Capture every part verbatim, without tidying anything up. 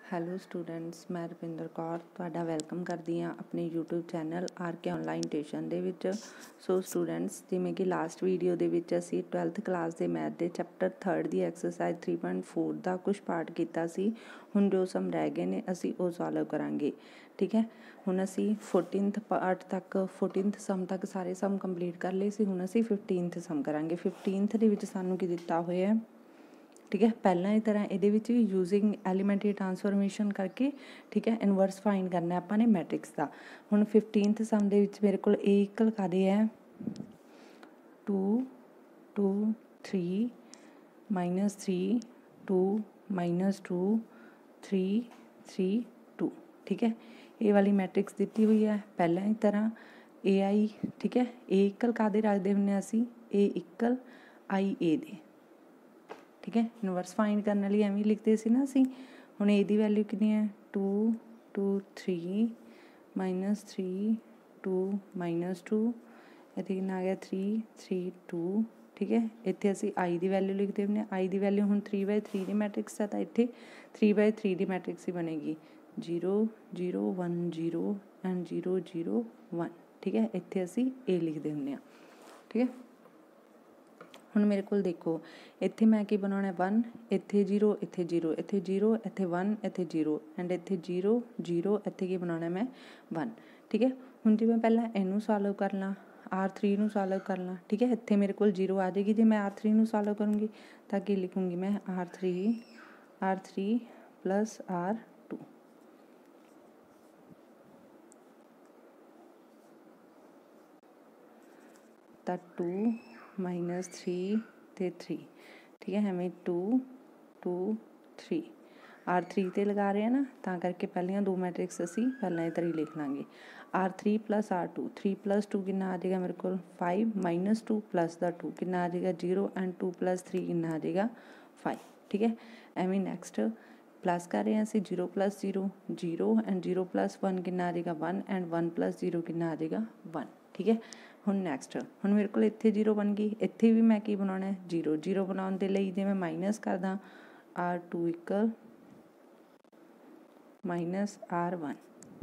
Hello students, ਮੈਂ ਰੁਪਿੰਦਰ ਕੌਰ ਤੁਹਾਡਾ welcome ਕਰਦੀ ਹਾਂ ਆਪਣੇ YouTube channel R K online tuition ਦੇ ਵਿੱਚ। ਸੋ ਸਟੂਡੈਂਟਸ, ਜਿਵੇਂ ਕਿ ਲਾਸਟ ਵੀਡੀਓ ਦੇ ਵਿੱਚ ਅਸੀਂ ਟਵੈਲਥ ਕਲਾਸ ਦੇ ਮੈਥ ਦੇ ਚੈਪਟਰ ਥਰਡ ਦੀ ਐਕਸਰਸਾਈਜ਼ ਥ੍ਰੀ ਪੁਆਇੰਟ ਫੋਰ ਦਾ ਕੁਝ ਪਾਰਟ ਕੀਤਾ ਸੀ। ਹੁਣ ਜੋ ਸਮ ਰਹਿ ਗਏ ਨੇ ਅਸੀਂ ਉਹ ਸੋਲਵ ਕਰਾਂਗੇ। ਠੀਕ ਹੈ, ਹੁਣ ਅਸੀਂ ਫੋਰਟੀਨਥ ਪਾਰਟ ਤੱਕ ਫੋਰਟੀਨਥ ਸਮ ਤੱਕ ਸਾਰੇ ਸਮ ਕੰਪਲੀਟ ਕਰ ਲਏ ਸੀ। ਹੁਣ ਅਸੀਂ ਫਿਫਟੀਨਥ ਸਮ ਕਰਾਂਗੇ। ਫਿਫਟੀਨਥ ਦੇ ਵਿੱਚ ਸਾਨੂੰ ਕੀ ਦਿੱਤਾ ਹੋਇਆ, ठीक है। पहला ही तरह ये यूजिंग एलीमेंटरी ट्रांसफॉर्मेशन करके, ठीक है, इनवर्स फाइंड करना अपने मैट्रिक्स का। हुण फिफ्टीनथ सम दे विच मेरे को ए इक्वल कादे है two two three minus three two minus two three three two. ठीक है, ए वाली मैट्रिक्स दी हुई है पहला ही तरह ए आई। ठीक है, ए इक्वल कादे रखते हुए असी ए इक्वल आई ए दे। ठीक है, इनवर्स फाइंड करने लिए एवं लिखते सी ना असी। हुण ए दी वैल्यू कितनी है two two three minus three two minus two, इत्थे कितना आ गया थ्री थ्री टू। ठीक है, इत्थे असी आई दी वैल्यू लिखते हुए आई दी वैल्यू हुण थ्री बाय थ्री दी मैट्रिक्स है, तो इत्थे थ्री बाय थ्री दी मैट्रिक्स ही बनेगी zero zero one zero and zero zero one. ठीक है, इत्थे असी ए लिखते हुए। ठीक है, हुण मेरे को देखो इत्थे मैं की बनाना वन, इत्थे जीरो, इत्थे जीरो, इत्थे जीरो, इत्थे वन, इत्थे जीरो एंड इत्थे जीरो जीरो, इत्थे की बनाना मैं वन। ठीक है, हुण जी मैं पहला इनू सॉल्व कर ला, आर थ्री नू सॉल्व कर ला। ठीक है, इत्थे मेरे को जीरो आ जाएगी। जो मैं आर थ्री नू सॉल्व करूँगी तो की लिखूँगी मैं R three R three plus R two. तो टू माइनस थ्री ते थ्री। ठीक है, हमें two two three R three ते लगा रहे हैं ना, तो करके पहलिया दो मैट्रिक्स असी पहला इधर ही लिख लाँगे। R three plus R two, three plus two कितना आ जाएगा मेरे को five, minus two plus the two कितना आ जाएगा zero and two plus three कितना आ जाएगा फाइव। ठीक है, एवं नैक्सट प्लस कर रहे हैं असी zero plus zero zero and zero plus one कितना आ जाएगा one and one plus zero कितना आ जाएगा वन। ठीक है, हुण नैक्सट हुण मेरे को इत्थे जीरो बन गई, इत्थे भी मैं की बनाना है जीरो। जीरो बनाने के लिए जे मैं माइनस करदा R two equal minus R one.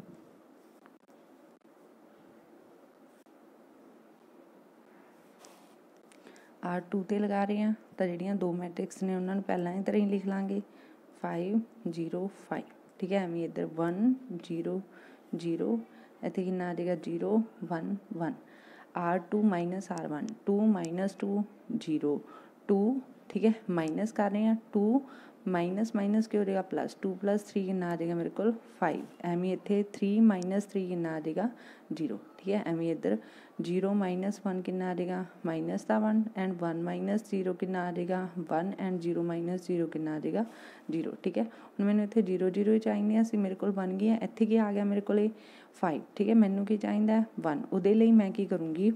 R two ते लगा रहे हैं तो जिहड़ियां दो मैट्रिक्स ने उन्होंने पहला ही तरह ही लिख लाँगे फाइव जीरो फाइव। ठीक है, एवं इधर वन जीरो जीरो, इत्थे कितना आ जाएगा zero one one. R two minus R one, two minus two zero two. ठीक है, माइनस कर रहे हैं टू माइनस माइनस क्या हो जाएगा प्लस, टू प्लस थ्री कितना आ जाएगा मेरे को फाइव। एवं इत्थे थ्री माइनस थ्री कितना आ जाएगा जीरो। ठीक है, एवं इधर जीरो माइनस वन कितना आ जाएगा माइनस का one and one minus zero कितना आ जाएगा one and zero minus zero कितना आ जाएगा जीरो। ठीक है, हुण मैंने इत्थे जीरो जीरो ही चाहिए सी, मेरे को बन गई है। इत्थे की आ गया मेरे को फाइव। ठीक है, मैनू की चाहिए वन, उहदे लई मैं की करूँगी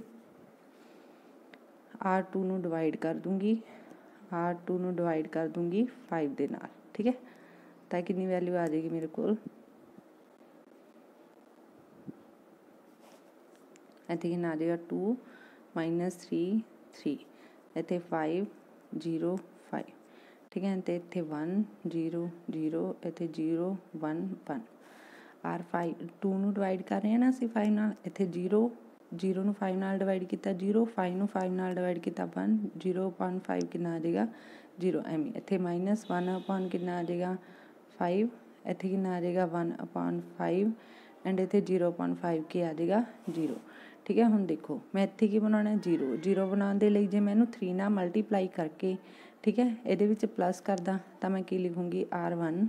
आर टू नू डिवाइड कर दूँगी, आर टू नू डिवाइड कर दूँगी फाइव दे नाल। ठीक है, तो कितनी वैल्यू आ जाएगी मेरे को इत्थे कितना आ जाएगा टू माइनस थ्री थ्री, इत्थे फाइव जीरो फाइव। ठीक है, तो इत्थे वन जीरो जीरो, इत्थे zero one one. R five two नू डिवाइड कर रहे हैं ना असीं फाइव नाल, इत्थे जीरो जीरो नू फाइव नाल डिवाइड किया जीरो, फाइव नू फाइव नाल डिवाइड किया वन, जीरो अपॉन फाइव कितना आ जाएगा जीरो। एवं इत्थे माइनस वन अपॉन कितना आ जाएगा फाइव, इत्थे कितना आ जाएगा वन अपॉन फाइव एंड इत्थे जीरो अपॉन फाइव की आ जाएगा जीरो। ठीक है, हुण देखो मैं इत्थे की बनाना जीरो। जीरो बनाने के लिए जे मैं इनू थ्री नाल मल्टीप्लाई करके, ठीक है, इहदे विच प्लस करदा तो मैं की लिखूँगी R one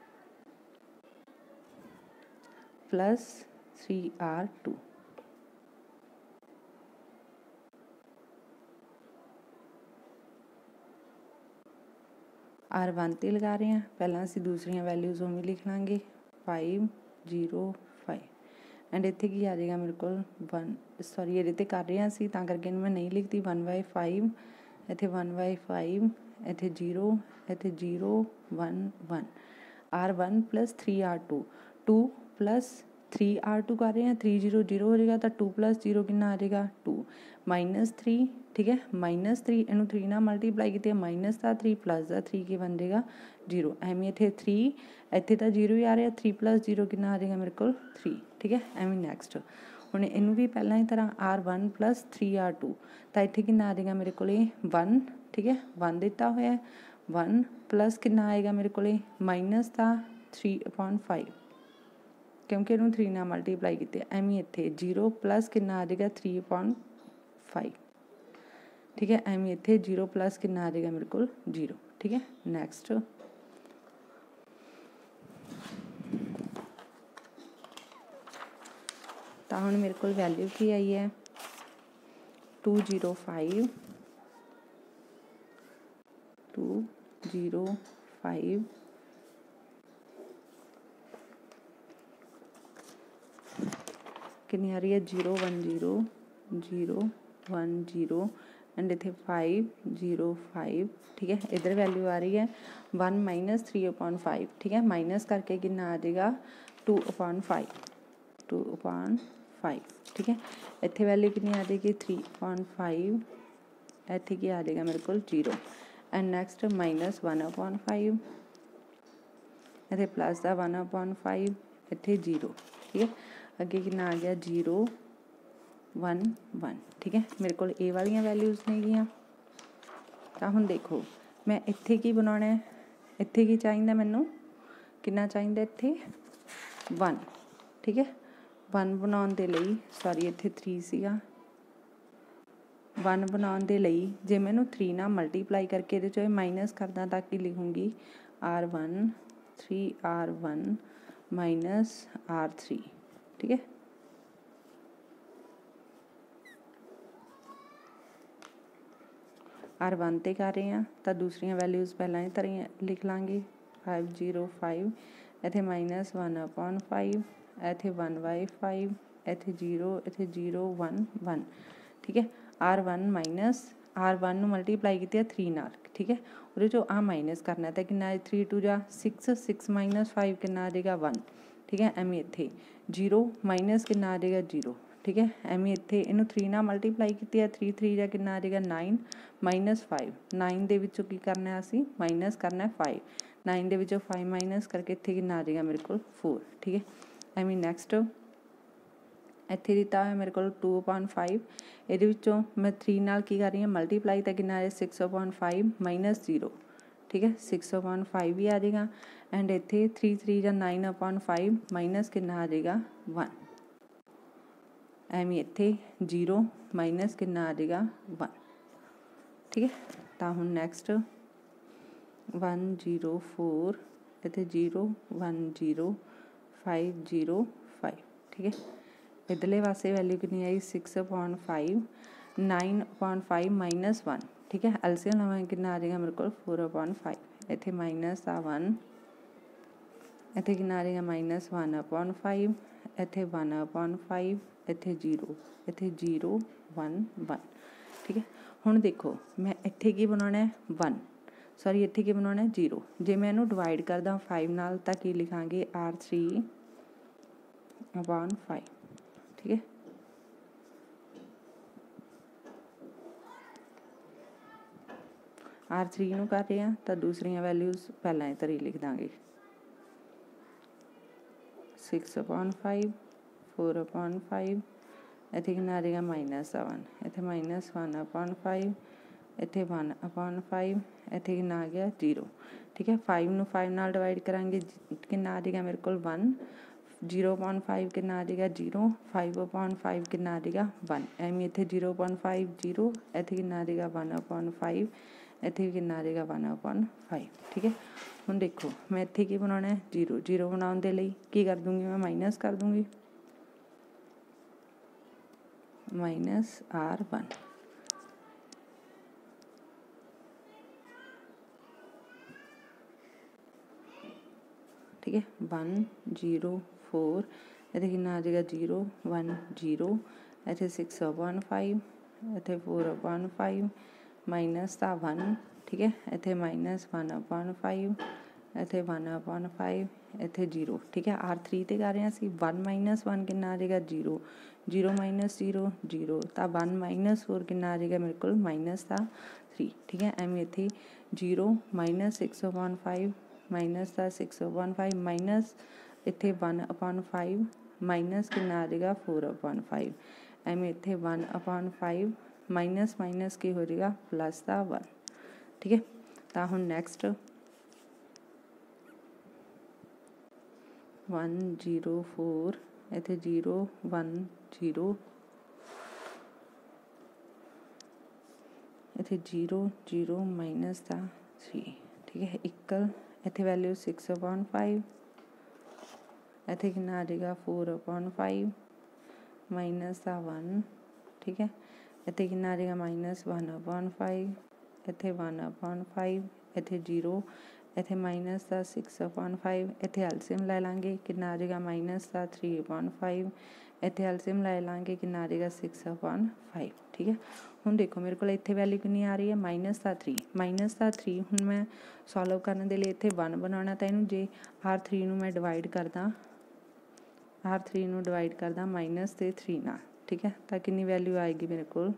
plus three R two. R one ते लगा रहे हैं, पहला असीं दूसरिया वैल्यूज़ उवें लिख लाँगे फाइव जीरो फाइव एंड इत्थे की आ जाएगा मेरे को वन, सॉरी ये ते कर रहे हैं असीं तां करके मैं नहीं लिखती वन बाय फाइव, इत्थे वन बाय फाइव, इत्थे जीरो, इत्थे zero one one. R one plus three R two, two plus three R two कर रहे हैं, थ्री जीरो जीरो हो जाएगा, तो टू प्लस जीरो कितना आ जाएगा टू, माइनस थ्री, ठीक है, माइनस थ्री इनू थ्री ना मल्टीप्लाई किया, माइनस का थ्री प्लस का थ्री की बन जाएगा जीरो, एवं इतने थ्री इतने तो जीरो ही आ रहा, थ्री प्लस जीरो कितना आ जाएगा मेरे को थ्री, ठीक है। एवं नैक्सट हुण इनू भी पहला ही तरह R one plus three R two, तो इतने कितना आ जाएगा मेरे को वन, ठीक है, वन दिता होया, वन प्लस कितना आएगा मेरे को माइनस का थ्री अपॉन फाइव, क्योंकि इनू थ्री ना मल्टीप्लाई किया, एवं इतने जीरो प्लस कितना आ जाएगा थ्री अपॉन फाइव, ठीक है, एवं इतने जीरो प्लस कितना आ जाएगा मेरे को जीरो, ठीक है। नैक्सट तो हुण मेरे को वैल्यू की आई है two zero five, two zero five कितनी आ रही है zero one zero zero one zero and इतने फाइव जीरो फाइव, ठीक है। इधर वैल्यू आ रही है one minus three upon five, ठीक है, माइनस करके कितना आ जाएगा two upon five, two upon five, ठीक है। इतने वैल्यू कितनी आ जाएगी थ्री अपॉन फाइव, इतने की आ जाएगा मेरे को zero, and next minus one upon five, इतने प्लस का वन अपॉन फाइव, इतने जीरो, ठीक है। अगे कितना आ गया जीरो वन वन, ठीक है। मेरे को ए वाली वैल्यूज़ नहीं गई, तो हुण देखो मैं इत्थे की बनाना है, इत्थे की चाहिए मैनू कितना चाहिए इत्थे वन, ठीक है, वन बनाने दे लई सॉरी इत्थे थ्री सीगा, वन बनाने दे लई जे मैनू थ्री ना मल्टीप्लाई करके ये चो माइनस करदा तां कि लिखूँगी R one three R one minus R three, ठीक है। आर वन ते कर रहे हैं तो दूसरिया वैल्यूज़ पहला ही तरह लिख लाँगे, फाइव जीरो फाइव इतने माइनस वन अपॉन फाइव, इतने वन बाई फाइव, इतने जीरो, इतने जीरो वन वन, ठीक है। R one minus R one multiply किया थ्री नाल, ठीक है, और जो आ माइनस करना तो कि थ्री टू जा सिक्स, सिक्स माइनस फाइव कितना आ जाएगा वन, ठीक है। एवं इतने जीरो माइनस कितना आ जाएगा जीरो, ठीक है। एवं इतने इनू थ्री ना मल्टीप्लाई किया, थ्री थ्री जा कितना आ जाएगा नाइन माइनस फाइव, नाइन दे विचों की करना असी माइनस करना फाइव, नाइन दे विचों फाइव माइनस करके इतने कितना आ जाएगा मेरे को फोर, ठीक है। एवं नैक्सट इतने दिता है मेरे को टू अपॉन फाइव, ये मैं थ्री नाल की कर रही हूँ मल्टीप्लाई, तो कितना आ six upon five minus zero, ठीक है, सिक्स अपॉन फाइव ही आ जाएगा, एंड इतने थ्री थ्री जा नाइन अपॉन फाइव माइनस कितना आ जाएगा वन, एवं इतने जीरो माइनस कितना आ जाएगा वन, ठीक है। तो हुण नैक्सट वन जीरो फोर, इतने zero one zero five zero five, ठीक है। इधरले पासे वैल्यू कितनी आई six upon five, nine upon five minus one, ठीक है, एलसीएम लवांगे कितना आ जाएगा मेरे को फोर अपॉन फाइव, इतने माइनस आ वन, इतने कितना आ जाएगा माइनस वन अपॉन फाइव, इतने वन अपॉन फाइव, इतने जीरो, इतने जीरो वन वन, ठीक है। हुण देखो मैं इत्थे की बनाना है वन, सॉरी इत्थे की बनाना है जीरो, जे मैं इनू डिवाइड करदा फाइव नाल तां की लिखांगे आर थ्री अपॉन फाइव, ठीक है। आर थ्री नू कर रहे हैं तो दूसरिया वैल्यूज़ पहला ही तरी लिख देंगे, six upon five, four upon five, इतने कितना आ जाएगा माइनस वन, इतने माइनस वन अपॉन फाइव, इतने वन अपॉन फाइव, इतने कितना आ गया जीरो, ठीक है। फाइव नू फाइव नाल डिवाइड करांगे कितना आ जाएगा मेरे को वन, जीरो अपॉन फाइव कितना आ जाएगा जीरो, फाइव अपॉन फाइव कितना आ जाएगा वन, एवं इतने जीरो अपॉन फाइव जीरो, इतने कितना आ जाएगा वन अपॉन फाइव, इतने कितना आ जाएगा वन अपॉन फाइव, ठीक है। हुण देखो मैं इत्थे की बनाना है जीरो, जीरो बनाने के लिए की कर दूँगी मैं माइनस कर दूँगी, माइनस आर वन, ठीक है, वन जीरो फोर, इतने कितना आ जाएगा जीरो वन जीरो, इतने सिक्स अपॉन फाइव, इतने फोर अपॉन फाइव, माइनस था वन, ठीक है, इतने माइनस वन अपॉन फाइव, ਇੱਥੇ वन अपॉन फाइव ਇੱਥੇ जीरो। ठीक है, आर थ्री ਤੇ ਕਰ ਰਹੇ ਹਾਂ ਅਸੀਂ। वन माइनस वन ਕਿੰਨਾ ਆ ਜਾਏਗਾ zero, zero minus zero zero, ਤਾਂ वन माइनस फोर ਕਿੰਨਾ ਆ ਜਾਏਗਾ ਮੇਰੇ ਕੋਲ माइनस ਦਾ थ्री। ठीक है, ਐਵੇਂ ਇੱਥੇ zero minus six upon five minus ਦਾ सिक्स अपॉन फाइव माइनस ਇੱਥੇ वन अपॉन फाइव माइनस ਕਿੰਨਾ ਆ ਜਾਏਗਾ फोर अपॉन फाइव। ਐਵੇਂ ਇੱਥੇ one upon five minus minus ਕੀ ਹੋ ਜਾਏਗਾ प्लस ਦਾ वन। ठीक है, ਤਾਂ ਹੁਣ ਨੈਕਸਟ वन जीरो फोर इत्थे जीरो वन जीरो इत्थे जीरो जीरो माइनस दा थ्री। ठीक है, इक्वल इत्थे वैल्यू सिक्स अपॉन फाइव इत्थे कितना आ जाएगा फोर अपॉन फाइव माइनस दा वन। ठीक है, इत्थे कितना आ जाएगा माइनस वन अपॉन फाइव इत्थे वन अपॉन फाइव इत्थे जीरो इत्थे माइनस का सिक्स अपॉन फाइव इत्थे एलसीएम ले लांगे कितना आ जाएगा माइनस का थ्री अपॉन फाइव इत्थे एलसीएम ले लांगे कितना आ जाएगा सिक्स अपॉन फाइव। ठीक है, हुण देखो मेरे को इत्थे वैल्यू कितनी आ रही है माइनस का थ्री। माइनस का थ्री हुण मैं सॉल्व करने के लिए इत्थे वन बनाना, तो इनू जे आर थ्री नू मैं डिवाइड करदा आर थ्री नू डिवाइड करदा माइनस ते थ्री नाल। ठीक है, तो कितनी वैल्यू आएगी मेरे को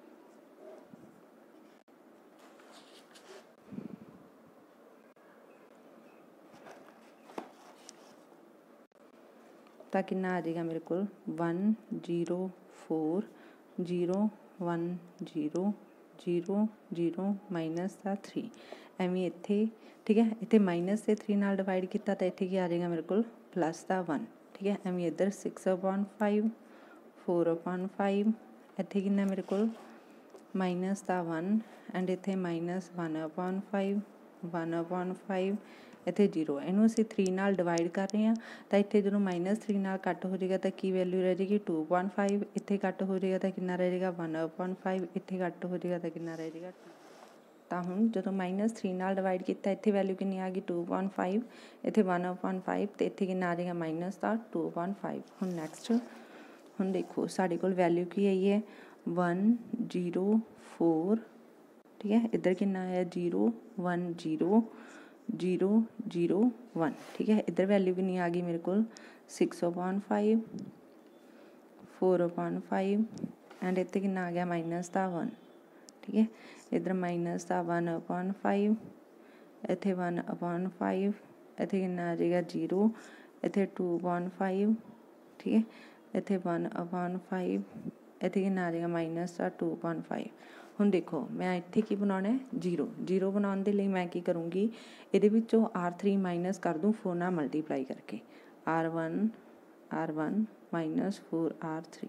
तो कितना आ जाएगा मेरे को one zero four zero one zero zero zero minus का थ्री एवं इत्थे। ठीक है, इत्थे माइनस से थ्री नाल डिवाइड किया तो इत्थे क्या आ जाएगा मेरे को प्लस का वन। ठीक है, एवं इधर six upon five four upon five इत्थे कितना मेरे को माइनस का वन एंड इत्थे minus one upon five one upon five इत्थे जीरो। इनू असीं थ्री नाल डिवाइड कर रहे हैं तो इत्थे जो माइनस थ्री नाल कट हो जाएगा तो की वैल्यू रह जाएगी टू अपॉन फाइव इत्थे कट हो जाएगा तो कितना रह जाएगा वन अपॉन फाइव इत्थे कट हो जाएगा तो कितना रह जाएगा। तो हुण जो माइनस थ्री नाल डिवाइड किया इत्थे वैल्यू कितनी आ गई टू अपॉन फाइव इत्थे वन अपॉन फाइव तो इत्थे कितना आ जाएगा माइनस का टू अपॉन फाइव। हुण नैक्सट हुण देखो साडे कोल वैल्यू की आई है वन जीरो फोर। ठीक है, इधर कितना आया zero one zero zero zero one. ठीक है, इधर वैल्यू कितनी आ गई मेरे को six upon five four upon five and इतने कितना आ गया माइनस का वन। ठीक है, इधर माइनस का वन अपॉन फाइव इतने वन अपॉन फाइव इतने कितना आ जाएगा जीरो इतने टू अपॉन फाइव। ठीक है, इतने वन अपॉन फाइव इतने कितना आ जाएगा माइनस का टू अपॉन फाइव। हुण देखो मैं इत्थे की बनाना है जीरो। जीरो बनाने के लिए मैं की करूँगी इहदे विचों आर थ्री माइनस कर दूँ फोर नाल मल्टीप्लाई करके R one R one minus four R three.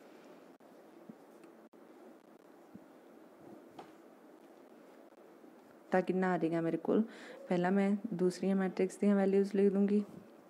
तो कितना आ जाएगा मेरे को पहला मैं दूसरी मैट्रिक्स दी वैल्यूज़ लिख दूँगी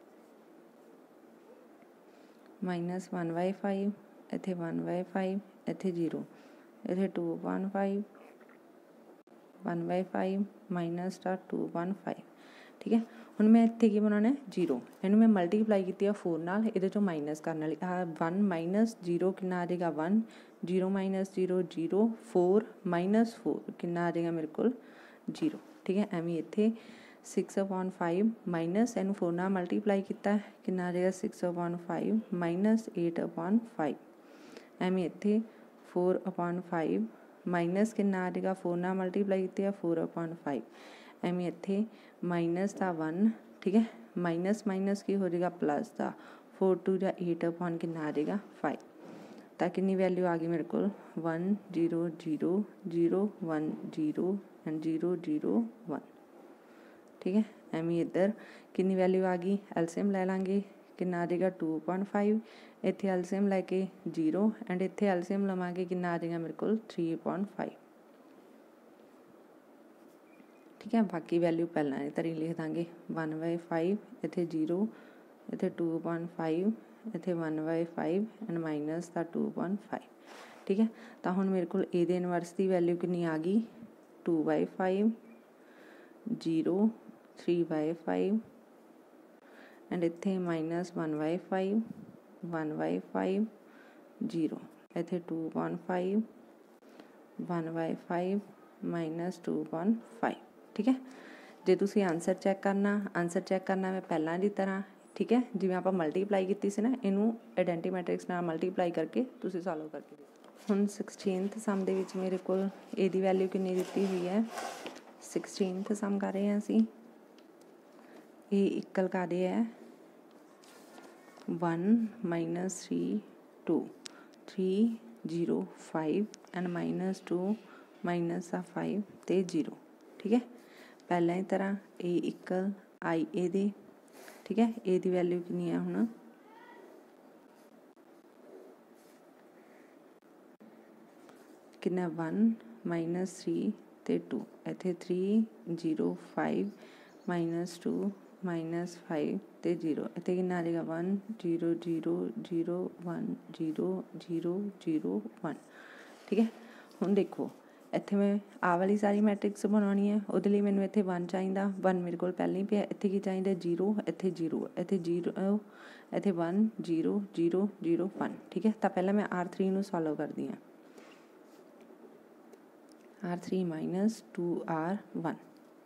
माइनस वन बाई फाइव इत्थे वन बाई फाइव इत्थे जीरो इत्थे two upon five one by five minus का टू अपॉन फाइव। ठीक है, हुण मैं इत्थे की बनाना है जीरो इनू मैं मल्टीप्लाई की फोर नाल इहदे चों माइनस करने वाली आ वन माइनस जीरो कितना आ जाएगा one zero minus zero zero four minus four कितना आ जाएगा मेरे को जीरो। ठीक है, एवं इत्थे सिक्स अपॉन फाइव माइनस इनू फोर नाल मल्टीप्लाई किया कितना आ जाएगा six upon five minus eight upon five एवं इत्थे फोर अपॉन फाइव माइनस कितना आ जाएगा फोर नाल मल्टीप्लाई किया फोर अपॉन फाइव एवं इत्थे माइनस का वन। ठीक है, माइनस माइनस की हो जाएगा प्लस का फोर टू या एट अपॉन कितना आ जाएगा फाइव। तो कितनी वैल्यू आ गई मेरे को one zero zero zero one zero and zero zero one. ठीक है, एवं इधर कितनी वैल्यू आ गई एलसीएम ले लांगे कितना आ जाएगा टू अपॉन फाइव इत्थे एलसीएम लैके जीरो एंड इत्थे एलसीएम लवांगे कितना आ जाएगा मेरे को थ्री अपॉन फाइव। ठीक है, बाकी वैल्यू पहला की तरह लिख देंगे वन बाई फाइव इत्थे जीरो इत्थे टू अपॉन फाइव इत्थे one by five and minus का टू अपॉन फाइव। ठीक है, तो हुण मेरे को इहदे इनवर्स की वैल्यू कितनी आ गई two by five zero three by five and इत्थे minus one by five one by five zero इत्थे two upon five one by five minus two upon five. ठीक है, जे तुसी आंसर चैक करना आंसर चैक करना मैं पहलां दी तरह, ठीक है, जिवें आपां मल्टीप्लाई कीती सी ना, इनू आइडेंटी मैट्रिक्स नाल मल्टीप्लाई करके तुसी सॉल्व करके हुण सिक्सटीनथ सम दे विच मेरे कोल ए दी वैल्यू कितनी दित्ती हुई है। सिक्सटीनथ सम कर रहे हैं असीं, ए इक्वल कर रहे है one minus three two three zero five and minus two minus आ फाइव ते जीरो, ठीक है। पहला ही तरह ए इक्वल आई ए दे, ठीक है, ए दी वैल्यू कितनी है हुण कितना वन माइनस थ्री ते टू, इत्थे three zero five minus two minus five ते जीरो, इत्थे कितना आ जाएगा one zero zero zero one zero zero zero one, ठीक है। हुण देखो इत्थे मैं आ वाली सारी मैट्रिक्स बनानी है, उहदे लई मैनूं इत्थे वन चाहिदा, वन मेरे कोल पहले ही पिया, इत्थे की चाहिदा जीरो, इत्थे जीरो, इत्थे जीरो, इत्थे one zero zero zero one, ठीक है। तो पहले मैं आर थ्री नूं सॉल्व करदी हां, R three minus two R one,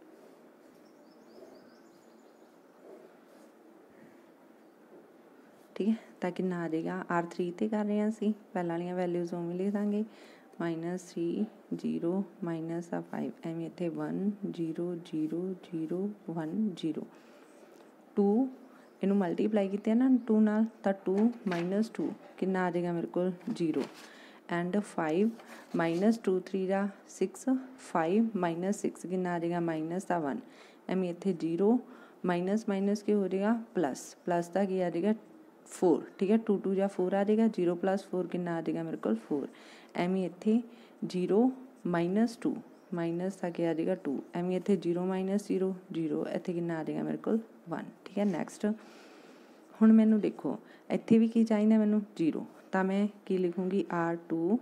ठीक है। तो कितना आ जाएगा आर थ्री ते कर रहे हैं असीं, पहले वाली वैल्यूज उवें लिख देंगे, माइनस थ्री जीरो माइनस आ फाइव, एवें इत्थे one zero zero zero one zero, two इनू मल्टीप्लाई किया ना टू नाल, तो टू माइनस टू कितना आ जाएगा मेरे को zero, and five minus two three जा सिक्स, फाइव माइनस सिक्स कितना आ जाएगा माइनस का वन, एवें इत्थे जीरो माइनस माइनस की हो जाएगा प्लस, प्लस का की आ जाएगा फोर, ठीक है, टू टू या फोर आ जाएगा, जीरो प्लस फोर कितना आ जाएगा मेरे को फोर, एवें इत्थे जीरो माइनस टू माइनस का क्या आ जाएगा टू, एवें इत्थे जीरो माइनस जीरो जीरो, इत्थे कितना आ जाएगा मेरे को वन, ठीक है। नैक्सट हुण मैनूं देखो इत्थे भी की चाहिए मैनूं जीरो, तो मैं की लिखूँगी R two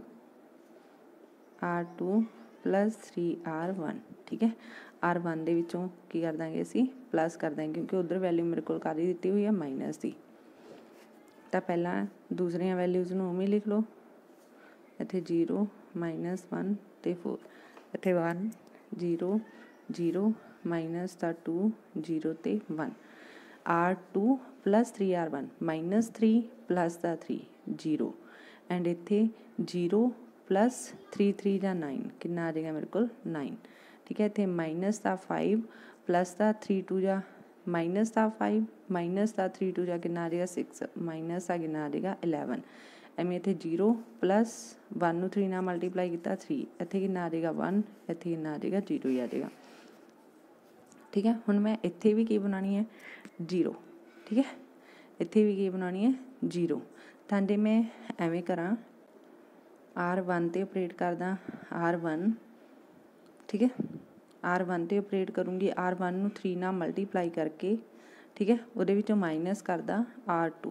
R two plus three R one, ठीक है। आर वन दे विचों की कर देंगे असीं प्लस कर देंगे, क्योंकि उधर वैल्यू मेरे को काहदी दित्ती हुई है माइनस की। तो पहला दूसरिया वैल्यूज़ नूं उवें लिख लो, इत्थे जीरो माइनस वन ते फोर, इत्थे वन जीरो जीरो माइनस दा टू जीरो ते one, R two plus three R one minus three plus दा थ्री जीरो, एंड इत्थे जीरो प्लस थ्री थ्री जा नाइन कितना आ जाएगा मेरे को नाइन, ठीक है। इत्थे माइनस दा फाइव प्लस दा थ्री टू जा माइनस दा फाइव माइनस दा थ्री टू जा कितना आ जाएगा सिक्स, माइनस दा कितना आ जाएगा इलेवन, एवें इत्थे जीरो प्लस वन नूं थ्री नाल मल्टीप्लाई किया थ्री, इत्थे कितना आ जाएगा वन, इत्थे कितना आ जाएगा जीरो ही आ जाएगा, ठीक है। हुण मैं इत्थे भी की बनानी है जीरो, ठीक है, इत्थे भी की बनानी है जीरो, तां जे मैं एवें करां आर वन ते ऑपरेट करदा आर वन, ठीक है, आर वन ते ऑपरेट करूँगी, आर वन नूं थ्री नाल मल्टीप्लाई करके, ठीक है, उहदे विचों माइनस करदा आर टू,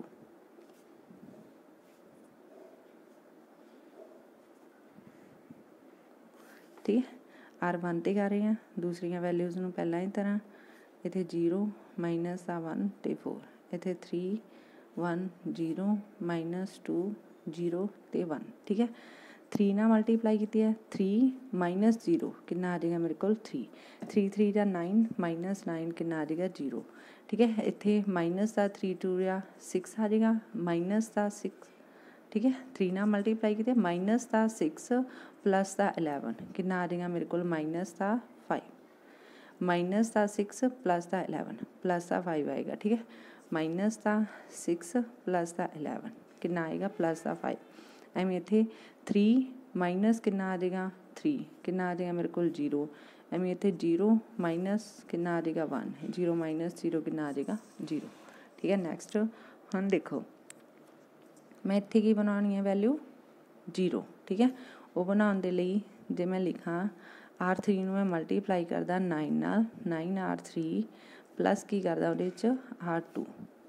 ठीक है। आर वन ते कर रहे हैं, दूसरिया वैल्यूज़ नूं पहलां ही तरह, इत्थे जीरो माइनस आ वन ते फोर, इत्थे three one zero minus two zero ते वन, ठीक है। थ्री ना मल्टीप्लाई की है, थ्री माइनस जीरो कितना आ जाएगा मेरे को थ्री, थ्री थ्री जा नाइन माइनस नाइन कितना आ जाएगा जीरो, ठीक है। इत्थे माइनस का थ्री टू या सिक्स आ जाएगा, माइनस का सिक्स, ठीक है, थ्री ना मल्टीप्लाई की माइनस का सिक्स प्लस का इलेवन कितना आ जाएगा मेरे को माइनस का फाइव, माइनस का सिक्स प्लस का इलेवन प्लस का फाइव आएगा, ठीक है। माइनस का सिक्स प्लस का इलेवन कितना आएगा प्लस का फाइव, एवें इत्थे थ्री माइनस कितना आ जाएगा थ्री कितना आ जाएगा मेरे को जीरो, एवें इत्थे जीरो माइनस कितना आ जाएगा वन, जीरो माइनस जीरो कितना आ जाएगा जीरो, ठीक है। नैक्सट हम देखो मैं इत्थे की बनानी है वैल्यू जीरो, ठीक है। वो बनाने दे लई जे मैं लिखा आर थ्री नूं मैं मल्टीप्लाई करदा नाइन नाल, नाइन आर थ्री प्लस की करदा उहदे च आर टू,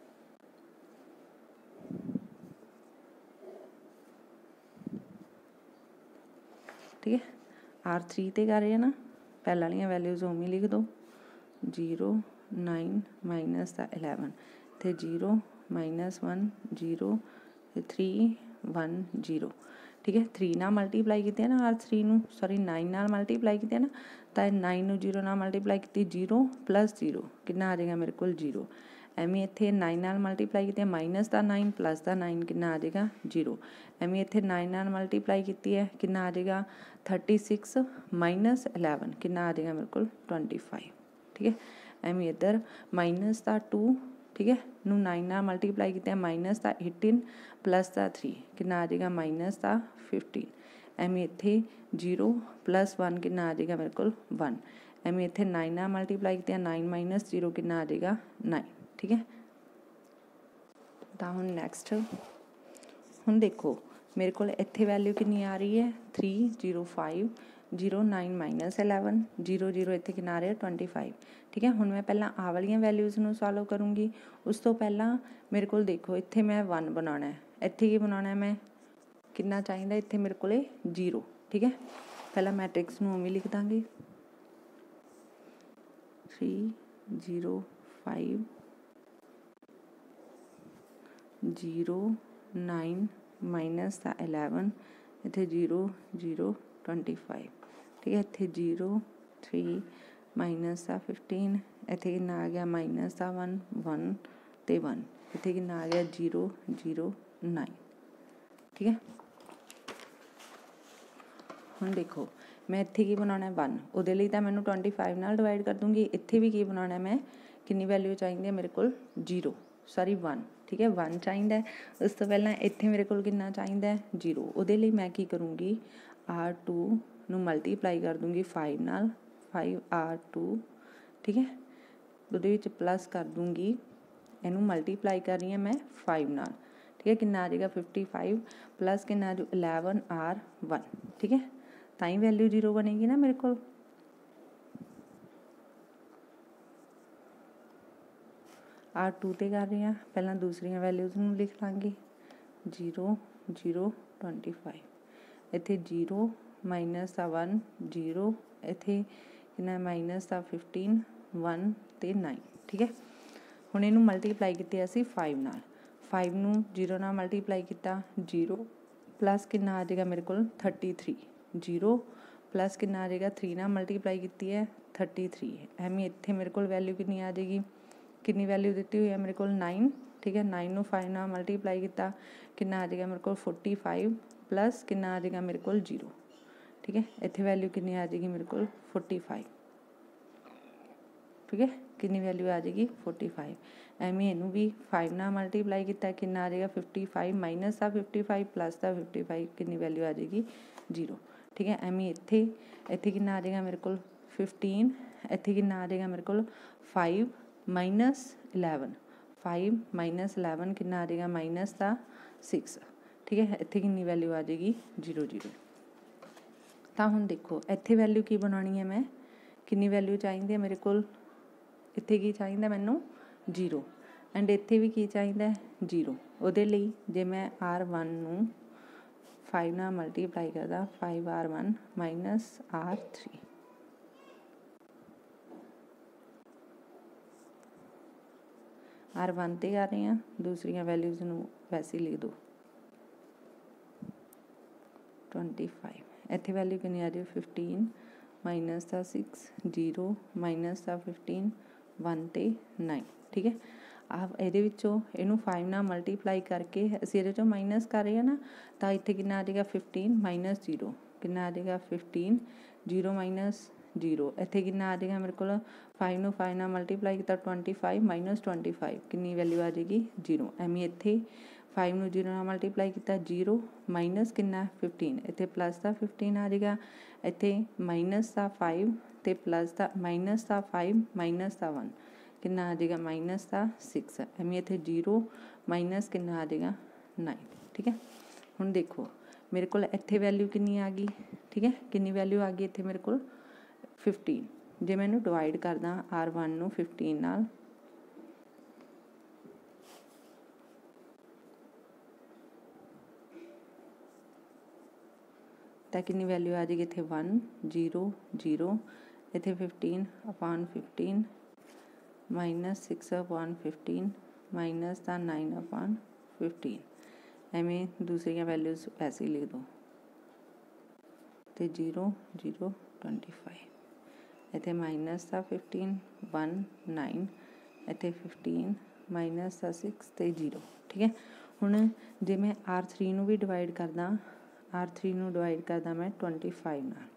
ठीक है। आर थ्री ते कर रहे हैं ना, पहले वाली वैल्यूज उवें लिख दो, जीरो नाइन माइनस का इलेवन, इत्थे zero minus one zero three one zero, ठीक है। थ्री नाल मल्टीप्लाई किया ना आर थ्री नूं सॉरी नाइन नाल मल्टीप्लाई किया ना, तो नाइन नूं जीरो नाल मल्टीप्लाई की जीरो प्लस जीरो कितना आ जाएगा मेरे को जीरो। एवें इत्थे नाइन नाल मल्टीप्लाई किया माइनस का नाइन प्लस का नाइन कितना आ जाएगा जीरो। एवें इत्थे नाइन नाल मल्टीप्लाई की है कितना आ जाएगा थर्टी सिक्स माइनस इलेवन कितना आ जाएगा मेरे को ट्वेंटी फाइव। ठीक है। एवें इधर माइनस का टू ठीक है नू नाइन नाल मल्टीप्लाई किया माइनस का एटीन प्लस का थ्री कितना आ जाएगा माइनस का फिफ्टीन। एवें इत्थे जीरो प्लस वन कितना आ जाएगा मेरे को वन। एवें इत्थे नाइन नाल मल्टीप्लाई किया नाइन माइनस जीरो कितना आ जाएगा नाइन। ठीक है। तो हुण नैक्सट हुण देखो मेरे को इत्थे वैल्यू कितनी आ रही है three zero five zero nine minus eleven zero zero इत्थे कितना आ रहा है ट्वेंटी फाइव। ठीक है। हुण मैं पहला आ वालियां वैल्यूज़ नूं सॉल्व करूँगी। उस तो पहला मेरे को देखो इत्थे मैं वन बनाना है, इत्थे की बनाना है मैं कितना चाहिए इत्थे मेरे को जीरो। ठीक है। पहला मैट्रिक्स नूं उवें लिख दांगे three zero five zero nine minus का इलेवन इत्थे जीरो जीरो ट्वेंटी फाइव। ठीक है। इत्थे जीरो थ्री माइनस का फिफ्टीन इत्थे कितना आ गया माइनस का वन वन ते वन इत्थे कितना आ गया जीरो जीरो नाइन। ठीक है। हुण देखो मैं इत्थे की बनाना है वन उहदे लई तां मैनूं ट्वेंटी फाइव नाल डिवाइड कर दूँगी। इत्थे भी की बनाना है मैं कितनी वैल्यू चाहिए मेरे को जीरो सॉरी वन। ठीक है। वन चाहिए। उस तो पहला इत्थे मेरे को कितना चाहिए जीरो उहदे लई मैं की करूँगी आर टू नूं मल्टीप्लाई कर दूँगी फाइव नाल फाइव आर टू। ठीक है। उहदे विच प्लस कर दूँगी इनू मल्टीप्लाई कर रही है मैं फाइव नाल। ठीक है। कितना आ जाएगा फिफ्टी फाइव प्लस कितना जो इलेवन आर वन। ठीक है। ताई वैल्यू जीरो बनेगी ना मेरे को। आर टू ते कर रही हैं पहला दूसरिया वैल्यूज़ नूं लिख लांगे जीरो जीरो ट्वेंटी फाइव इत्थे जीरो माइनस का वन जीरो इत्थे कितना माइनस का फिफ्टीन वन ते नाइन। ठीक है। हुण इनू मल्टीप्लाई किया असी फाइव नाल फाइव नूं जीरो नाल मल्टीप्लाई किया जीरो प्लस कितना आ जाएगा मेरे को थर्टी थ्री जीरो प्लस कितना आ जाएगा थ्री नाल मल्टीप्लाई की है थर्टी थ्री। एवें इत्थे मेरे को वैल्यू कितनी आ जाएगी कितनी वैल्यू दी हुई है मेरे को नाइन। ठीक है। नाइन नूं फाइव नाल मल्टीप्लाई किया कितना आ जाएगा मेरे को फोर्टी फाइव प्लस कितना आ जाएगा मेरे को जीरो। ठीक है। इत्थे वैल्यू कितनी आ जाएगी मेरे को फोर्टी फाइव। ठीक है। कितनी वैल्यू आ जाएगी फोर्टी फाइव। एवें इनू भी फाइव नाल मल्टीप्लाई किया कितना आ जाएगा फिफ्टी फाइव माइनस का फिफ्टी फाइव प्लस का फिफ्टी फाइव कितनी वैल्यू आ जाएगी जीरो। ठीक है। एवें इत्थे इत्थे कितना आ जाएगा मेरे को फिफ्टीन इत्थे कितना आ जाएगा मेरे को five minus eleven five minus eleven कितना आ जाएगा माइनस का सिक्स। ठीक है। इत्थे कितनी वैल्यू आ जाएगी जीरो जीरो। तो हुण देखो इत्थे वैल्यू की बनानी है मैं कितनी वैल्यू चाहिए मेरे को इत्थे की चाहिए मैनू जीरो एंड इत्थे भी की चाहिए जीरो। उहदे लई जे मैं आर वन नूं फाइव नाल मल्टीप्लाई करदा five R one minus R three. R one ते कर रहे हैं दूसरिया वैल्यूज़ नूं वैसे लिख दो ट्वेंटी फाइव इत्थे वैल्यू कितनी आ रही है फिफ्टीन माइनस का सिक्स जीरो माइनस का फिफ्टीन वन ते नाइन। ठीक है। आप ये इनू फाइव नाल मल्टीप्लाई करके असीं इहदे चों माइनस कर रहे हैं ना तो इत्थे कितना आ जाएगा फिफ्टीन माइनस जीरो कितना आ जाएगा फिफ्टीन जीरो माइनस जीरो इत्थे कितना आ जाएगा मेरे को फाइव नूं फाइव नाल मल्टीप्लाई किया twenty five minus twenty five कितनी वैल्यू आ जाएगी जीरो। एवें इत्थे फाइव नूं जीरो नाल मल्टीप्लाई किया जीरो माइनस कितना फिफ्टीन इत्थे प्लस का फिफ्टीन आ जाएगा इत्थे माइनस का फाइव ते प्लस का माइनस का फाइव माइनस का वन कितना आ जाएगा माइनस का सिक्स। एवें इत्थे जीरो माइनस कितना आ जाएगा नाइन। ठीक है। हुण देखो मेरे को इत्थे वैल्यू कितनी आ गई। ठीक है। कितनी वैल्यू आ गई इत्थे मेरे को फिफ्टीन। जे मैं इनू डिवाइड करदा आर वन नूं फिफ्टीन नाल तो कितनी वैल्यू आ जाएगी इत्थे वन जीरो जीरो इत्थे fifteen upon fifteen minus six upon fifteen minus का नाइन अपॉन फिफ्टीन। एवें दूसरिया वैल्यूज़ ऐसे ही लिख दो ਤੇ ਜ਼ੀਰੋ ਜ਼ੀਰੋ ਟਵੈਂਟੀ ਫਾਈਵ। ਇੱਥੇ ਮਾਈਨਸ ਦਾ ਫਿਫਟੀਨ वन नाइन, ਇੱਥੇ ਫਿਫਟੀਨ ਮਾਈਨਸ ਦਾ सिक्स ਤੇ ਜ਼ੀਰੋ। ਠੀਕ ਹੈ, ਹੁਣ ਜੇ ਮੈਂ ਆਰ ਥ्री ਨੂੰ ਵੀ ਡਿਵਾਈਡ ਕਰਦਾ, ਆਰ थ्री ਨੂੰ ਡਿਵਾਈਡ ਕਰਦਾ ਮੈਂ ट्वेंटी फाइव ਨਾਲ।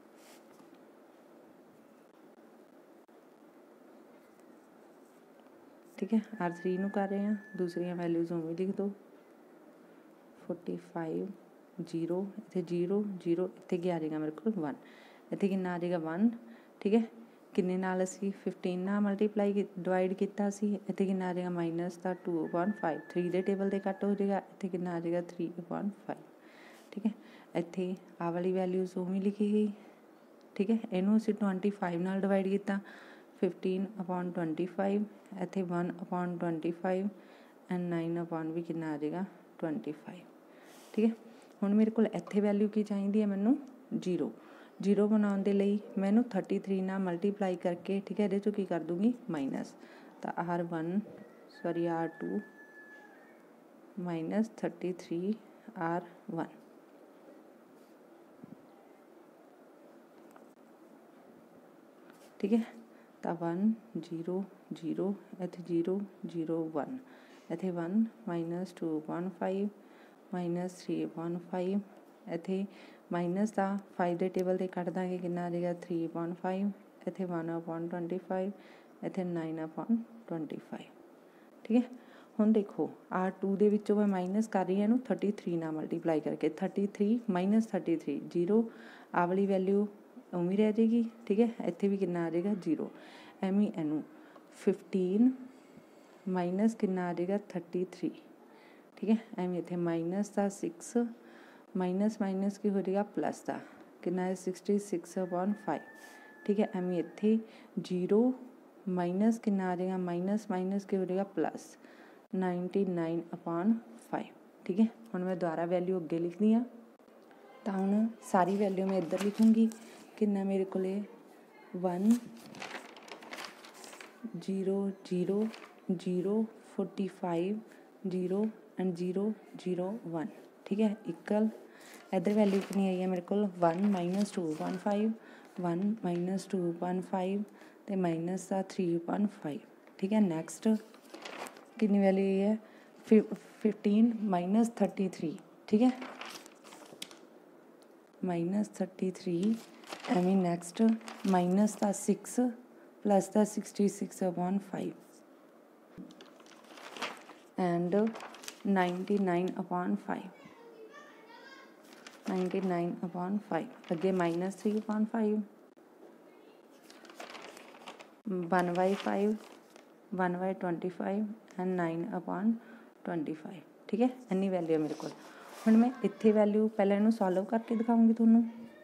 ठीक है, आर थ्री ਨੂੰ कर रहे हैं, दूसरिया वैल्यूज उवें लिख दो। फोर्टी फाइव जीरो, इतने जीरो जीरो, इतने क्या आ जाएगा मेरे को वन, इतने कितना आ जाएगा वन। ठीक है, किन्ने नाल असी फिफ्टीन नाल मल्टीप्लाई डिवाइड किया सी, इतने कितना आ जाएगा माइनस का टू अपॉन फाइव। थ्री के टेबल से कट हो जाएगा, इतने कितना आ जाएगा थ्री अपॉन फाइव। ठीक है, इतने आ वाली वैल्यूज उवें लिखी गई। ठीक है, इनू असी ट्वेंटी फाइव नाल डिवाइड किया, फिफ्टीन अपॉन ट्वेंटी फाइव, इतने one upon twenty five and nine upon भी कितना आ जाएगा ट्वेंटी फाइव। ठीक है, हुण मेरे को इत्थे वैल्यू की चाहिए है, मैनू जीरो। जीरो बनाने के लिए मैनू थर्टी थ्री नाल मल्टीप्लाई करके, ठीक है, ये चो की कर दूँगी माइनस, तो R one sorry R two minus thirty three R one. ठीक है, तो वन जीरो जीरो, इतने जीरो जीरो वन, इतने one minus two upon five minus three upon five, इतने माइनस का फाइव के टेबल से कट देंगे, कितना आ जाएगा थ्री अपॉन फाइव, इतने वन अपॉन ट्वेंटी फाइव, इतने नाइन अपॉन ट्वेंटी फाइव। ठीक है, हुण देखो आर टू के विचों मैं माइनस कर रही हूँ थर्टी थ्री नाल मल्टीप्लाई करके, thirty three minus thirty three zero, आ वाली वैल्यू उवें रह जाएगी। ठीक है, इत्थे भी कितना आ जाएगा जीरो। एवें इनू फिफ्टीन माइनस कितना आ जाएगा थर्टी थ्री। ठीक है, एवें इत्थे माइनस का सिक्स, माइनस माइनस की हो जाएगा प्लस का, कितना है सिक्सटी सिक्स अपॉन फाइव। ठीक है, एवें इत्थे जीरो माइनस कितना आ जाएगा माइनस माइनस की हो जाएगा plus ninety nine upon five. ठीक है, हुण मैं दोबारा वैल्यू अगे लिखनी आ, तो हुण सारी वैल्यू मैं इधर लिखूँगी, कितना मेरे को one zero zero zero forty five zero and zero zero one. ठीक है, इक्वल इधर वैल्यू कितनी आई है मेरे को one minus two one five, one minus two one five तो माइनस का थ्री वन फाइव। ठीक है, नैक्सट कितनी वैल्यू आई है फिफ्टीन माइनस थर्टी थ्री। ठीक है, माइनस थर्टी थ्री, एवं नैक्सट माइनस का सिक्स प्लस का sixty six upon five and ninety nine upon five, ninety nine upon five, अगे minus three upon five, one by five, one by twenty five and nine upon twenty five. ठीक है, इन्नी value है मेरे को। हुण मैं इत्थे वैल्यू पहले इनू सॉल्व करके दिखाऊंगी तुहानू।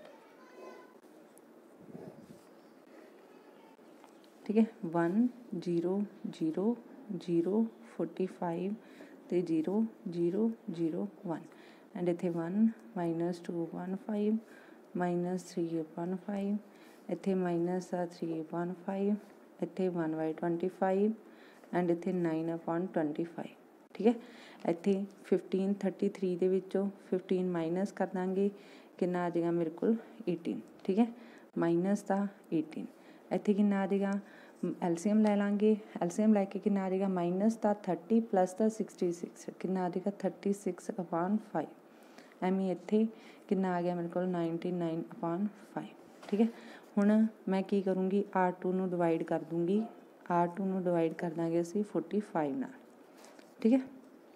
ठीक है, one zero zero zero forty five तो zero zero zero one and इत्थे one minus two one five minus three upon five, इत्थे माइनस का थ्री अपॉन फाइव, इत्थे one by twenty five and इत्थे नाइन अपॉन ट्वेंटी फाइव। ठीक है, इत्थे fifteen thirty three के विचों फिफ्टीन माइनस कर देंगे, कितना आ जाएगा मेरे को एटीन। ठीक है, माइनस का एटीन, इत्थे कितना आ जाएगा एलसीएम ले लाँगे, एलसीएम लैके कितना आ जाएगा माइनस का थर्टी प्लस का सिक्सटी सिक्स, कितना आ जाएगा थर्टी सिक्स अपॉन फाइव, एवें इत्थे कितना आ गया मेरे को नाइनटी नाइन अपॉन फाइव। ठीक है, हुण मैं की करूँगी आर टू नू डिवाइड कर दूँगी, आर टू नू डिवाइड कर देंगे असी फोर्टी फाइव नाल। ठीक है,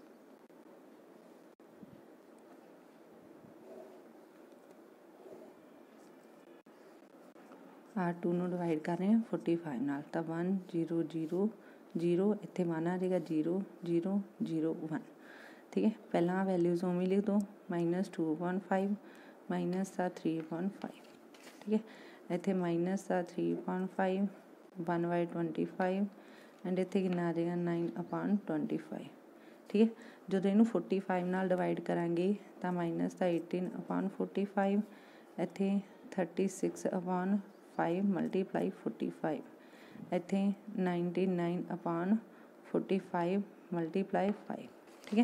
आर टू नू डिवाइड कर रहे हैं फोर्टी फाइव नाल, तो वन जीरो जीरो जीरो, इत्थे वन आ जाएगा जीरो जीरो जीरो वन। ठीक है, पहला वैल्यूज उवें लिख दो, minus two one five minus का थ्री वन फाइव। ठीक है, इत्थे माइनस का three one five, one by twenty five and इत्थे कितना आ जाएगा नाइन अपॉन ट्वेंटी फाइव। ठीक है, जो इनू फोर्टी फाइव नाल डिवाइड करांगे तो माइनस का एटीन अपॉन फोर्टी फाइव, इत्थे thirty six upon five multiply forty five, इत्थे ninety nine upon forty five multiply five. ठीक है,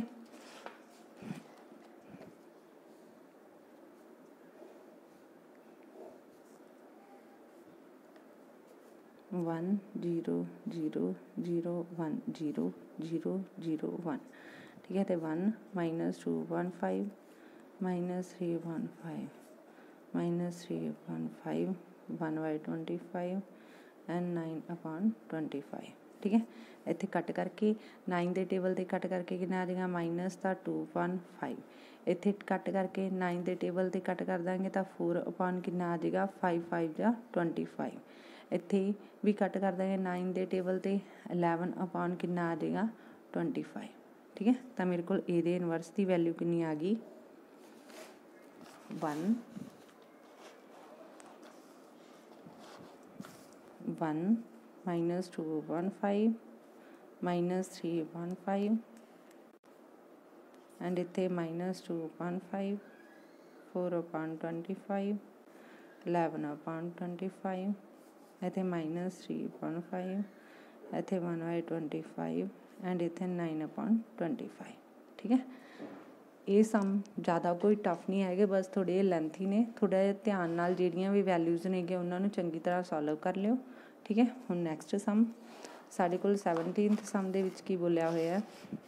one zero zero zero one zero zero zero one. ठीक है, तो one minus two one five minus three one five minus three one five one by twenty five and nine upon twenty five. ठीक है, इत्थे cut करके nine के table से cut करके कितना आ जाएगा माइनस का टू वन फाइव। इत्थे कट करके नाइन के टेबल से कट कर देंगे तो फोर अपॉन कितना आ जाएगा फाइव फाइव या ट्वेंटी फाइव। इत्थे भी कट कर देंगे नाइन के टेबल से इलेवन अपॉन कितना आ जाएगा ट्वेंटी फाइव। ठीक है, तो मेरे को ये इनवर्स की वैल्यू कितनी आ गई one one minus two one five minus three one five and इतने minus two one five four upon twenty five eleven upon twenty five इतने माइनस थ्री वन फाइव इतने one by twenty five and इतने nine upon twenty five. ठीक है, ये सम ज़्यादा कोई tough नहीं है, बस थोड़े लेंथी ने, थोड़ा जिहा ध्यान नाल जिहड़ियां भी वैल्यूज़ ने उन्होंने चंगी तरह सॉल्व कर लियो। ठीक है, हुण नैक्सट सम साडे कोल सैवनटीनथ सम दे विच की बोलिया होया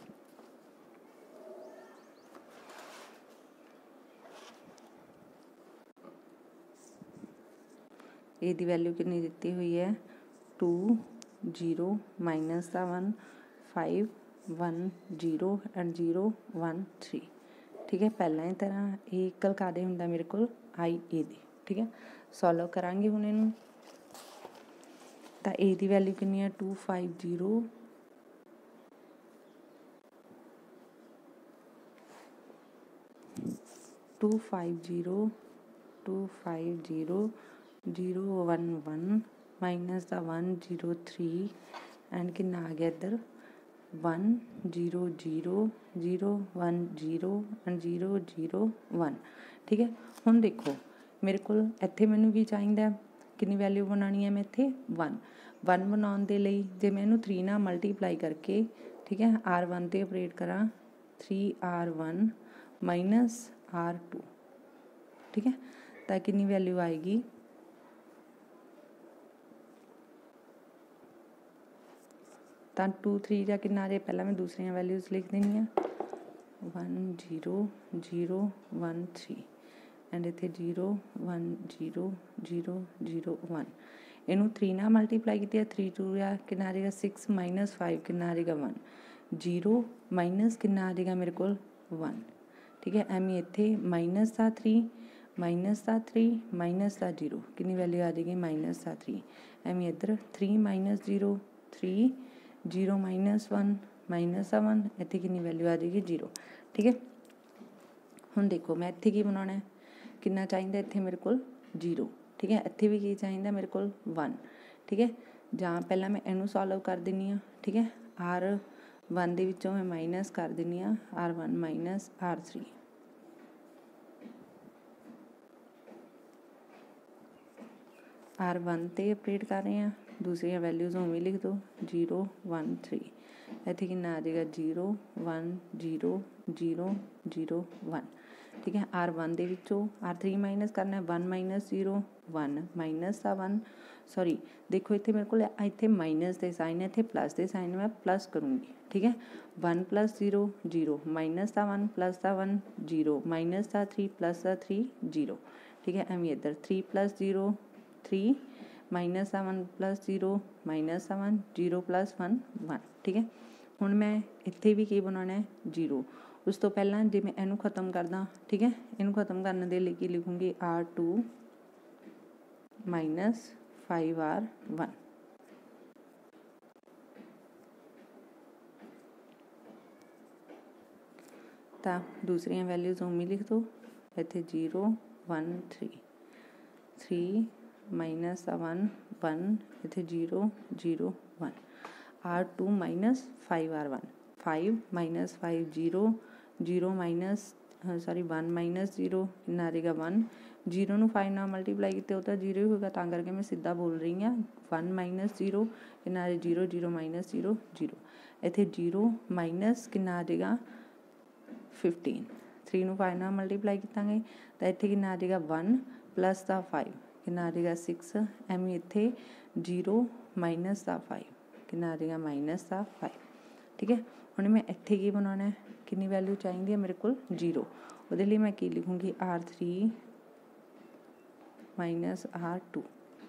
ए दी वैल्यू कितनी दिती हुई है टू जीरो माइनस का one five one zero and zero one three. ठीक है, पहला ही तरह ये इक्वल कादे हुंदा मेरे को आई ए दी। ठीक है, सॉल्व करांगे हुण इहनूं तो ए दी वैल्यू कितनी है two five zero two five zero two five zero zero one one minus का वन जीरो थ्री एंड कितना आ गया इधर one zero zero zero one zero and zero zero one. ठीक है, हुण देखो मेरे को इत्थे मैनूं की चाहिए कितनी वैल्यू बनानी है, मैं इत्थे वन वन बनाने के लिए जे मैं इनू थ्री नाल मल्टीप्लाई करके ठीक है आर वन ते ऑपरेट करा three R one minus R two. ठीक है, तो कितनी वैल्यू आएगी तो टू थ्री या कितना आ जाए, पहला मैं दूसरी वैल्यूज़ लिख देनी है one zero zero one three and इतने zero one zero zero zero one. इनू थ्री ना मल्टीप्लाई की थ्री टू या कितना आ जाएगा सिक्स माइनस फाइव कितना आ जाएगा वन जीरो माइनस कितना आ जाएगा मेरे को वन। ठीक है, एम इतने माइनस का थ्री माइनस का थ्री माइनस का जीरो कितनी वैल्यू आ जाएगी माइनस का थ्री। एम इधर three minus zero three zero minus one minus का वन इतने कितनी वैल्यू आ जाएगी जीरो। ठीक है, हुण देखो मैं इत्थे की बनाना है कितना चाहिए इत्थे मेरे को जीरो। ठीक है, इत्थे भी की चाहिए मेरे को वन। ठीक है, जां पहला मैं इनू सॉल्व कर देनी हाँ। ठीक है, आर वन दे विचों मैं माइनस कर देनी हाँ R one minus R three. R one ते ऑपरेट कर रहे हैं, दूसरी वैल्यूज़ उवें लिख दो जीरो वन थ्री इत्थे कितना आ जाएगा zero one zero zero zero one. ठीक है, आर वन दे विचों आर थ्री माइनस करना है one minus zero one minus का वन सॉरी देखो इतने मेरे को इतने माइनस के साइन है, इतने प्लस के साइन मैं प्लस करूँगी। ठीक है, one plus zero zero minus का वन प्लस का वन जीरो माइनस का थ्री प्लस का थ्री जीरो। ठीक है, एम इधर three plus zero three minus का वन प्लस जीरो माइनस का one zero plus one one. ठीक है, हुण मैं इत्थे भी की बनाना है जीरो। उस तो पहला जे मैं इनू खत्म करदा ठीक है इनू खत्म करने के लिए की लिखूँगी R two minus five R one. तो दूसरी वैल्यूज़ उम्मी लिख दो इतने zero one three three minus का वन वन इतने zero zero one R two minus five R one five minus five zero zero minus sorry one minus zero कितना आ जाएगा वन जीरो नू फाइव नाल मल्टीप्लाई किते हो तो जीरो ही होगा, तां करके मैं सीधा बोल रही हाँ वन माइनस जीरो कितना आ जाए zero zero minus zero zero इतने जीरो माइनस कितना आ जाएगा फिफ्टीन थ्री नू फाइव नाल मल्टीप्लाई कितांगे तो इतने कितना आ जाएगा वन प्लस का फाइव कितना आ जाएगा सिक्स। एम इत्थे जीरो माइनस का फाइव कितना आ जाएगा माइनस का फाइव। ठीक है, हुण मैं इत्थे की बनाना है, कितनी वैल्यू चाहिए है मेरे को जीरो। उहदे लई मैं की लिखूँगी R three minus R two.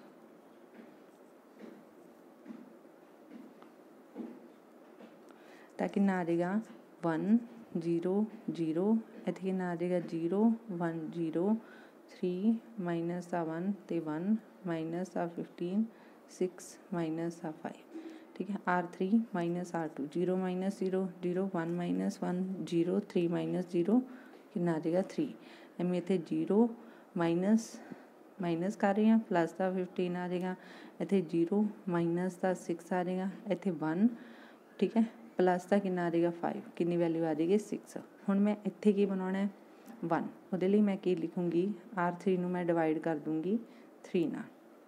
तो कितना आ जाएगा वन जीरो जीरो, इत्थे कितना आ जाएगा zero one zero three minus का वन तो वन माइनस का फिफ्टीन सिक्स माइनस का फाइव। ठीक है, R three minus R two, zero minus zero zero one minus one zero three minus zero कितना आ जाएगा थ्री। एम इतने जीरो माइनस माइनस कर रहे हैं, प्लस का फिफ्टीन आ जाएगा, इतने जीरो माइनस का सिक्स आ जाएगा, इतने वन। ठीक है, प्लस का कितना आ जाएगा फाइव, कितनी वैल्यू आ जाएगी सिक्स। हुण मैं इत्थे की बनाना है वन, उहदे लई मैं की लिखूँगी आर थ्री नूं मैं डिवाइड कर दूँगी थ्री नाल।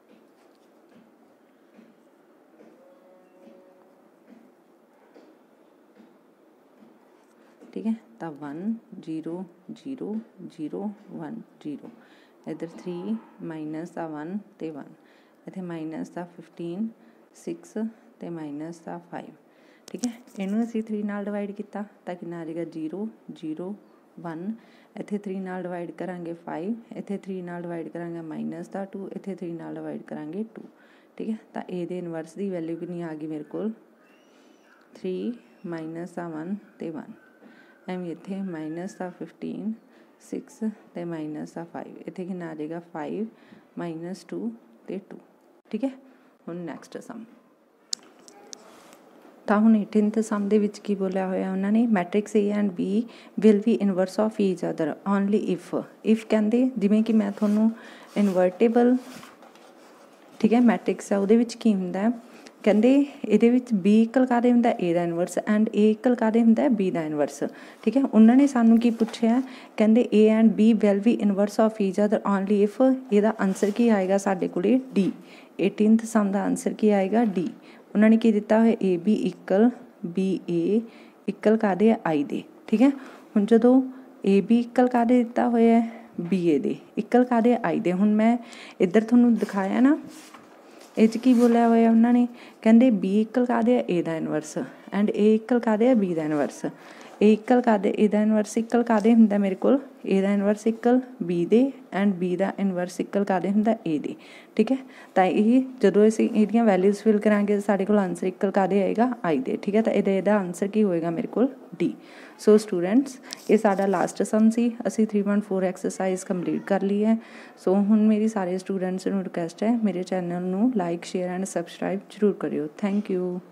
ठीक है, तो one zero zero zero one zero, इधर थ्री माइनस का वन तो वन, इतने माइनस का फिफ्टीन सिक्स तो माइनस का फाइव। ठीक है, इनू असीं थ्री नाल डिवाइड किया तो कितना आ जाएगा जीरो जीरो वन, इत्थे थ्री नाल डिवाइड करांगे फाइव, इत्थे थ्री नाल डिवाइड करांगे माइनस का टू, इत्थे थ्री नाल डिवाइड करांगे टू। ठीक है, तो ये इनवर्स की वैल्यू कितनी आ गई मेरे को थ्री माइनस का वन तो वन, एवं इत्थे माइनस का फिफ्टीन सिक्स तो माइनस का फाइव, इत्थे कितना आ जाएगा फाइव माइनस टू तो टू। ठीक है, हुण नैक्सट सम। तो हुण एटीनथ सम दे विच की बोलिया होया उन्होंने, matrix A and B will be inverse of each other only if if कहते जिवें कि मैं थोनों इनवर्टेबल ठीक है मैट्रिक्स है उहदे विच की हुंदा कहते ये बी इक्वल कादे हुंदा ए दा इनवर्स एंड ए इक्वल कादे हुंदा बी दा इनवर्स। ठीक है, उन्होंने सानू की पूछा कहते A and B will be inverse of each other only if, ਇਹਦਾ आंसर की आएगा साडे कोले डी। एटीनथ सम का आंसर की आएगा डी। उन्होंने की दिता है A B equal B A equal कादे आई दे। ठीक है, हुण जदों ए बी इक्वल कादे दिता होया बी ए दे इक्वल कादे आई दे, हुण मैं इधर तुहानूं दिखाया ना इस की बोलिया होया उन्होंने कहते बी इक्वल कादे ए दा इनवर्स एंड ए इक्वल कादे बी दा इनवर्स। ए इक्वल कादे ए दा इनवर्स इक्वल कादे हुंदा मेरे कोल ए दा इनवर्स इक्वल बी दे एंड बी दा इनवर्स इक्वल कादे हुंदा ए दे। ठीक है, तो ये जदों असीं इहदियां वैल्यूज़ फिल करांगे साडे कोल आंसर इक्वल कादे आएगा आई दे। ठीक है, तो इहदा इहदा आंसर की होएगा मेरे कोल डी। सो स्टूडेंट्स ये साडा लास्ट सम सी, असीं three point four exercise complete कर ली है। सो हुण मेरी सारे स्टूडेंट्स नूं रिक्वेस्ट है मेरे चैनल नूं लाइक शेयर एंड सबसक्राइब जरूर करियो। Thank you.